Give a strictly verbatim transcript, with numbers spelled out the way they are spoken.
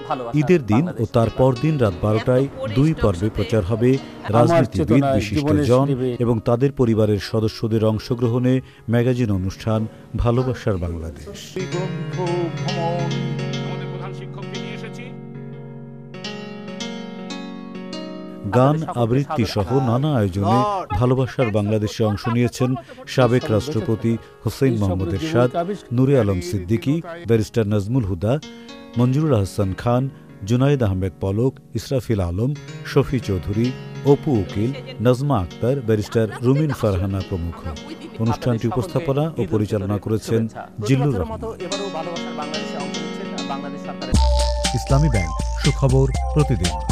ঈদের দিন ও তার পরদিন রাত বারোটায় দুই পর্বে প্রচার হবে রাজনীতিবিদ, বিশিষ্টজন এবং তাদের পরিবারের সদস্যদের অংশগ্রহণে ম্যাগাজিন অনুষ্ঠান ভালোবাসার বাংলাদেশ। গান, আবৃত্তি সহ নানা আয়োজনে ভালোবাসার বাংলাদেশে অংশ নিয়েছেন সাবেক রাষ্ট্রপতি হোসেন মোহাম্মদ এরশাদ, নূরে আলম সিদ্দিকী, ব্যারিস্টার নাজমুল হুদা, মঞ্জুরুল আহসান খান, জুনায়েদ আহমেদ পলক, ইসরাফিল আলম, শফি চৌধুরী, অপু উকিল, নাজমা আক্তার, ব্যারিস্টার রুমিন ফারহানা প্রমুখ। অনুষ্ঠানটি উপস্থাপনা ও পরিচালনা করেছেন জিল্লুর রহমান। ইসলামী ব্যাংক, সুখবর প্রতিদিন।